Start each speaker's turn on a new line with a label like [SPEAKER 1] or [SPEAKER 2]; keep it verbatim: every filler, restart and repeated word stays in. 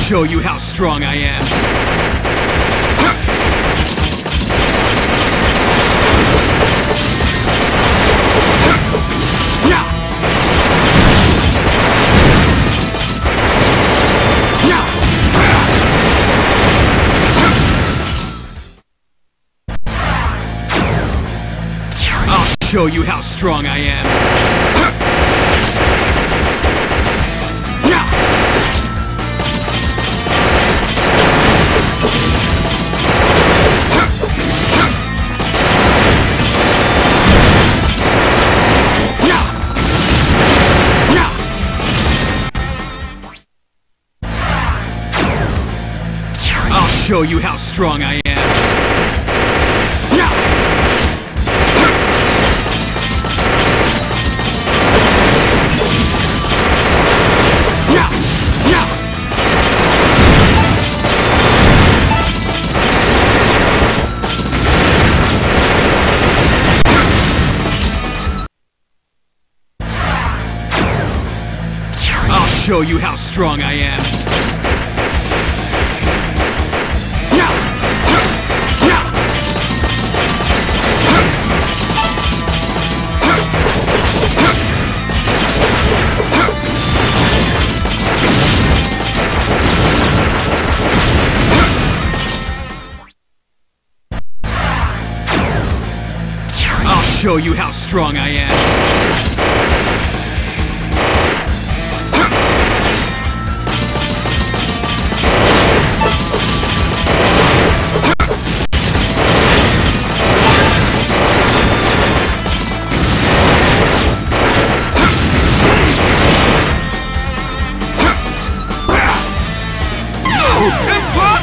[SPEAKER 1] show you how strong I am. I'll show you how strong I am. I'll show you how strong I am. I'll show you how strong I am. I'll show you how strong I am. Impossible!